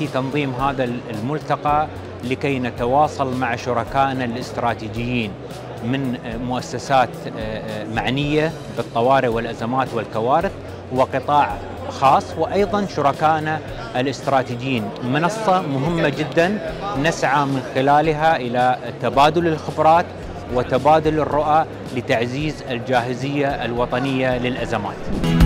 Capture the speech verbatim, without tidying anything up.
يأتي تنظيم هذا الملتقى لكي نتواصل مع شركائنا الاستراتيجيين من مؤسسات معنية بالطوارئ والأزمات والكوارث وقطاع خاص، وأيضا شركائنا الاستراتيجيين. منصة مهمة جدا نسعى من خلالها إلى تبادل الخبرات وتبادل الرؤى لتعزيز الجاهزية الوطنية للأزمات.